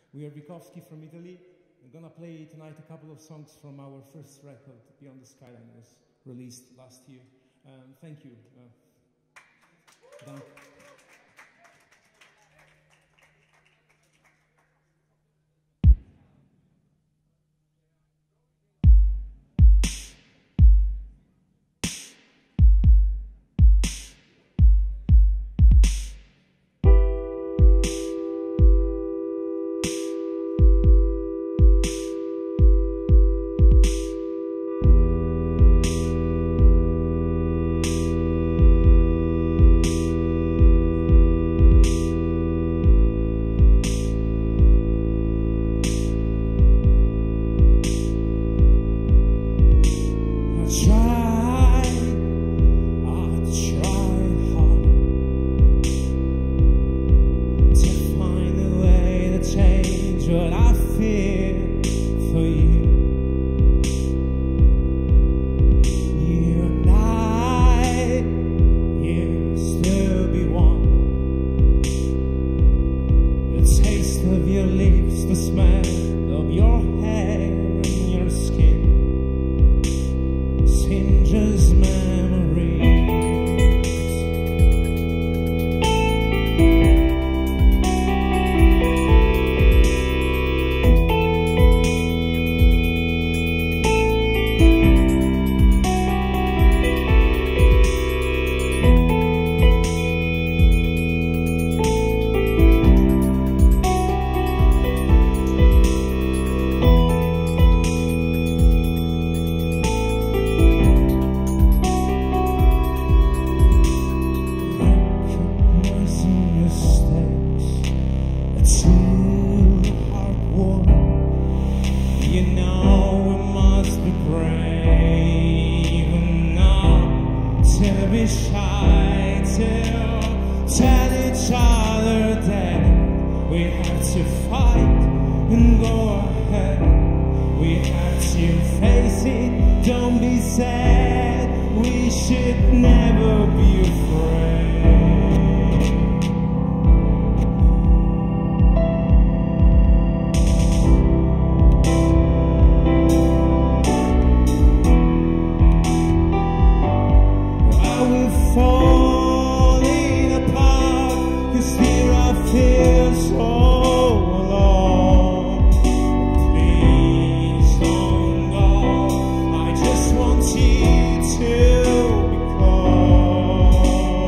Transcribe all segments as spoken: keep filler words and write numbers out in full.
We are Bukowski from Italy. I'm gonna play tonight a couple of songs from our first record, Beyond the Skyline, was released last year. Um, thank you. Uh, Dank. What I feel for you, you and I, you still be one. The taste of your lips, the smell of your hair and your skin, singes memories. You know we must be brave enough to be shy, to tell each other that we have to fight and go ahead. We have to face it, don't be sad. We should never be afraid. Falling apart, 'cause here I feel so alone. Please don't go, I just want you to be close.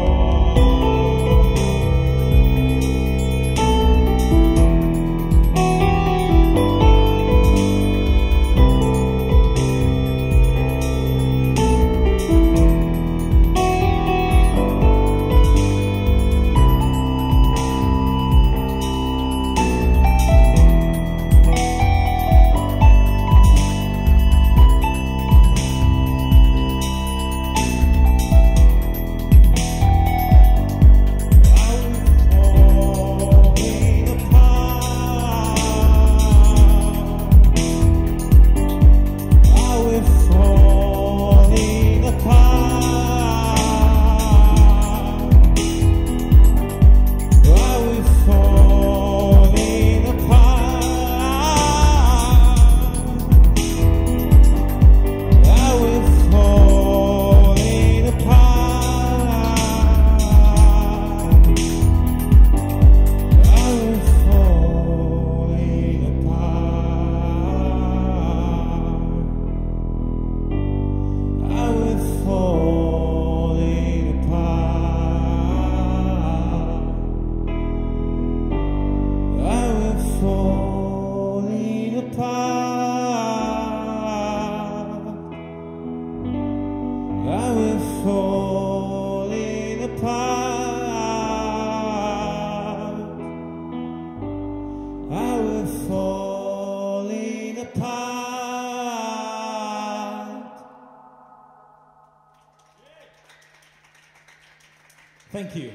Falling apart, I will falling apart. Thank you.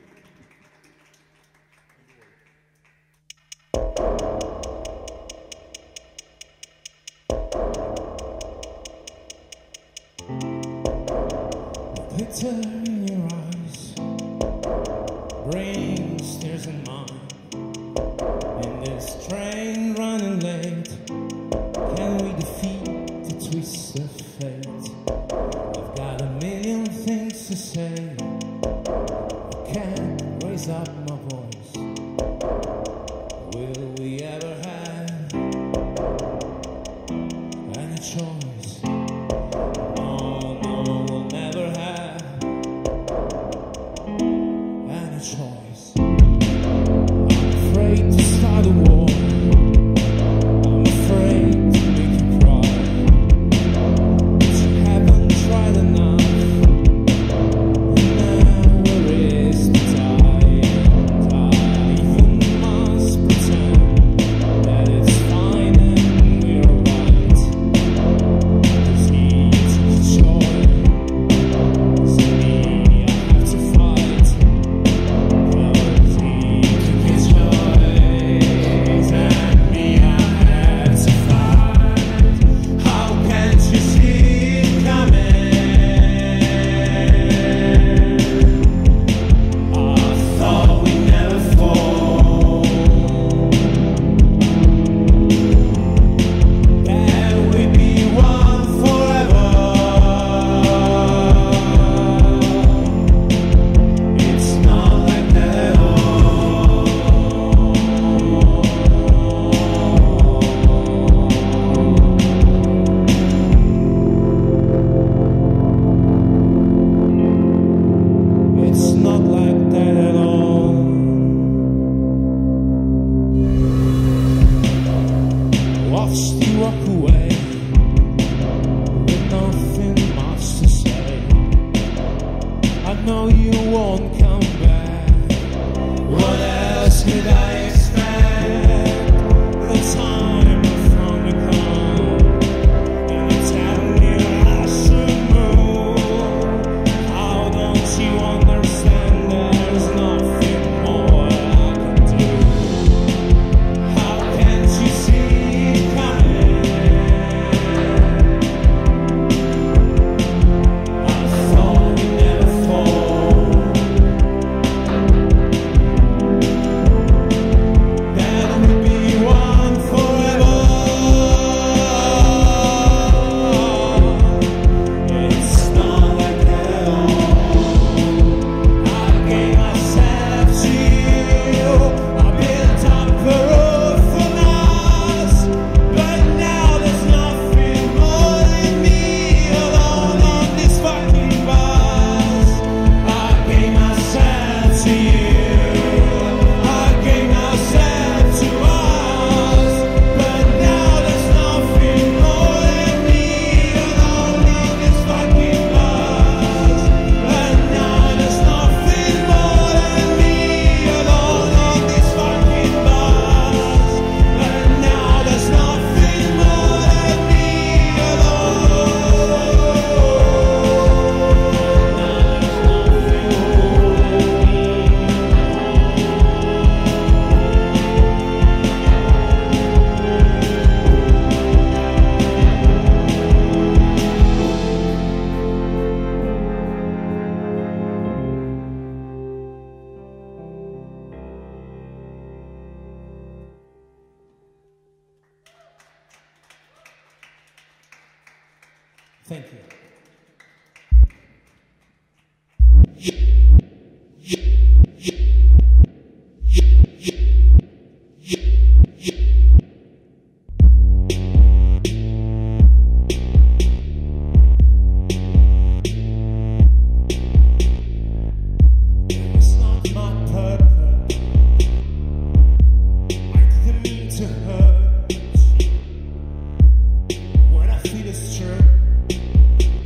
Glitter in your eyes brings tears in mine, and this This train running late, can we defeat the twist of fate? I've got a million things to say, I can't raise up my voice. Will we ever have any choice? No, no, we'll never have any choice. I'm afraid to start a war. I'm afraid to make you cry, but you haven't tried enough. Now where is the time? I even must pretend that it's fine and we're alright. It's easy to joy. It's me I have to fight. Cause easy to joy. And me I have to fight. How can't you see it coming? I thought we'd never fall, that we'd be one forever. It's not like that at all. It's not like that at all. Watched you walk away with nothing much to say. I know you won't come back. What else could I expect? The time I found you come, and you tell me I should move. How don't you understand? There's nothing more I can do. How can't you see it coming? I thought we'd never fall, that we'd be one forever. It's not like that at all. I gave myself to you. I built up a roof on us, but now there's nothing more than me alone on this fucking bus. I gave myself to you. I gave myself to us, but now there's nothing more than me alone on this fucking bus. But now there's nothing more than me alone on this fucking bus. But now there's nothing more than me alone. Thank you. It's not my purpose. I didn't mean to hurt you. What I feel is true.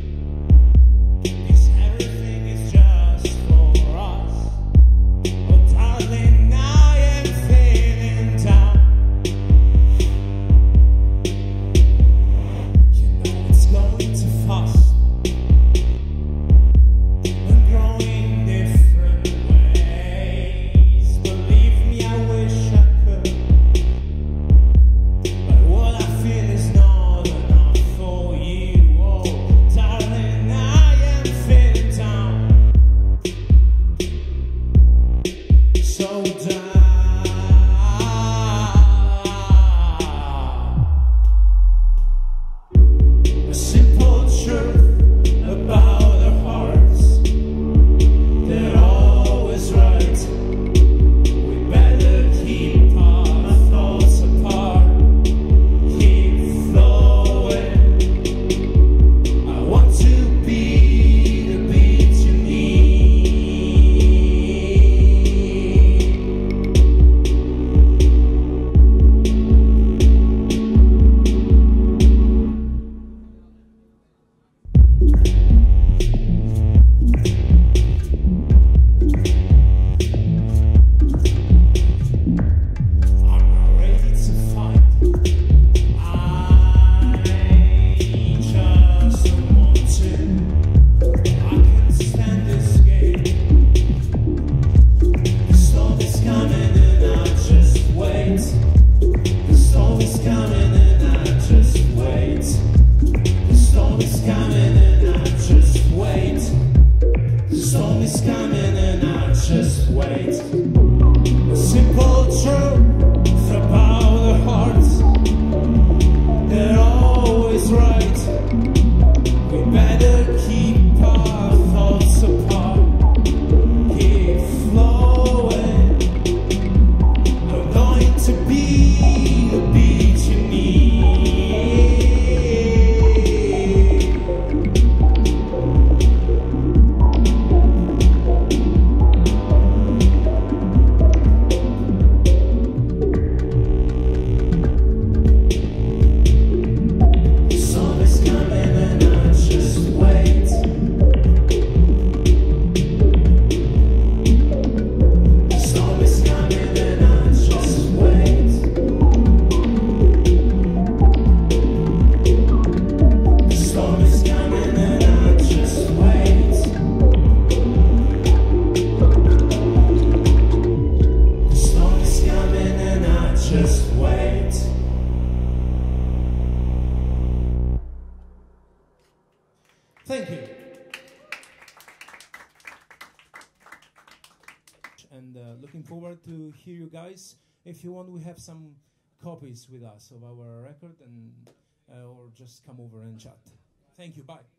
hear you guys. If you want, we have some copies with us of our record, and uh, or just come over and chat. Thank you. Bye.